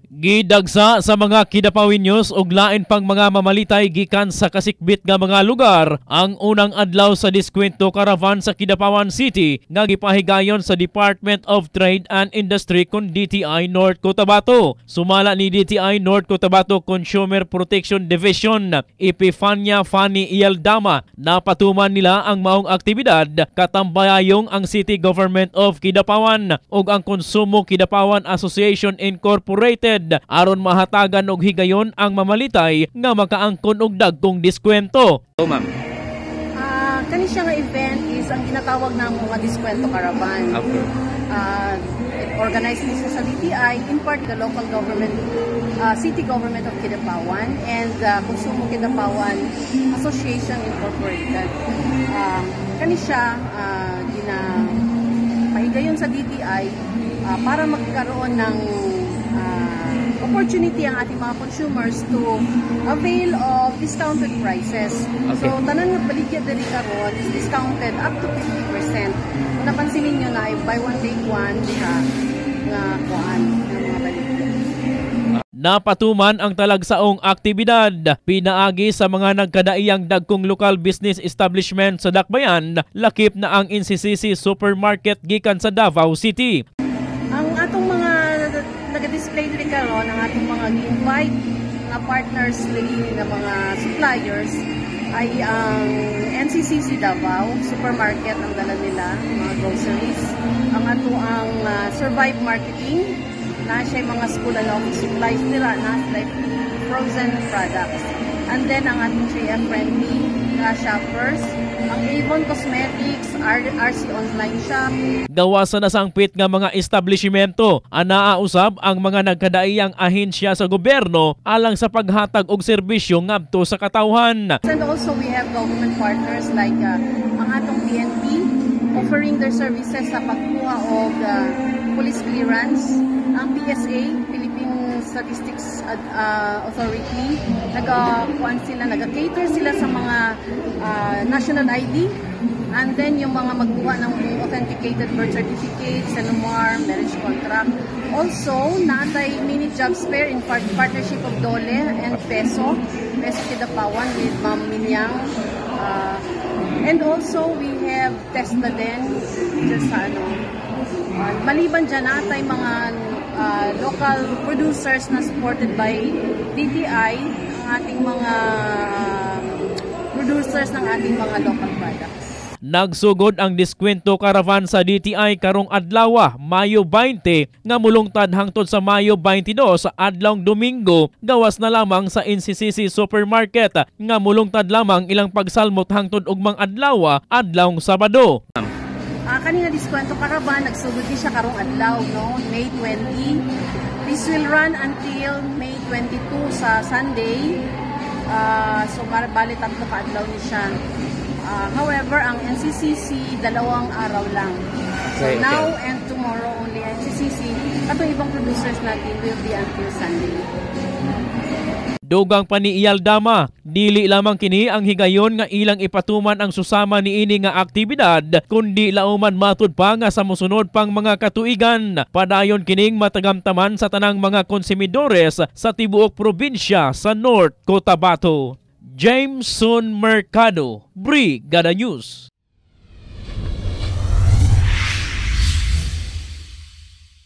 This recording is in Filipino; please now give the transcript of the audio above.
Gidagsa sa mga Kidapawin News ug lain pang mga mamalitay gikan sa kasikbit nga mga lugar ang unang adlaw sa diskwento caravan sa Kidapawan City nga gipahigayon sa Department of Trade and Industry kon DTI North Cotabato. Sumala ni DTI North Cotabato Consumer Protection Division Epifania Fanny Ialdama na patuman nila ang maong aktibidad katambayayong ang City Government of Kidapawan ug ang Konsumo Kidapawan Association Incorporated aron mahatagan og higayon ang mamalitay nga makaangkon og dagkong diskwento. Ma'am. Kani siya nga event is ang ginatawag na mga diskwento caravan. Okay. Organized niya sa DTI, in part the local government, City Government of Kidapawan and Konsumo Kidapawan Association Incorporated. Kani siya ginapahigayon sa DTI para magkaroon ng opportunity ang ating mga consumers to avail of discounted prices. Okay. So, tanan nga baligya dali karon is discounted up to 50%. Kung napansin niyo na ay buy one take one siya nga kuan ng mga baligya. Napatuman ang talagsaong aktibidad pinaagi sa mga nagkadaiyang dagkong local business establishment sa Dakbayan, lakip na ang NCCC Supermarket gikan sa Davao City. Ang atong mga nag-display dili karon, ang atong mga invite na partners dili na mga suppliers ay ang NCCC Davao Supermarket ang dala nila, mga groceries. Ang ato ang Survive Marketing na siya mga school and office supplies nila na like frozen products. And then ang ating siya friendly na shoppers, ang Avon Cosmetics, RC Online Shop. Gawasan na sangpit nga mga establishmento anaausab ang mga nagkadaiyang ahensya sa gobyerno alang sa paghatag og serbisyo ngadto sa katawhan. And also we have government partners like ang atong PNP offering their services sa pagkuha og police clearance, ang PSA, Philippine Statistics Authority, nag-cater sila sa mga national ID, and then yung mga magkuha ng authenticated birth certificate, SENOMAR, marriage contract. Also, natay mini job fair in partnership of Dole and Peso Kidapawan with Ma'am Minyang. And also, we have TESDA din, just sa maliban dyan natay mga local producers na supported by DTI, ang ating mga producers ng ating mga local products. Nagsugod ang diskwento caravan sa DTI karong adlaw, Mayo 20, nga mulungtad hangtod sa Mayo 22 sa adlawng Domingo. Gawas na lamang sa NCCC Supermarket nga mulungtad lamang ilang pagsalmot hangtod og mga adlawng Sabado. Kanina diskwento caravan, nagsugod din siya karong adlaw, no? May 20. This will run until May 22 sa Sunday. So, bali tatlo ka adlaw ni siya. However, ang NCCC, 2 araw lang. So, okay. Now and tomorrow only NCCC. Katong ibang producers natin will be until Sunday. Dugang pa ni Ialdama, dili lamang kini ang higayon nga ilang ipatuman ang susama niini nga aktibidad, kundi lauman matud pa nga sa mosunod pang mga katuigan. Padayon kining matagamtaman sa tanang mga konsumidores sa tibuok probinsya sa North Cotabato. Jameson Mercado, Brigada News.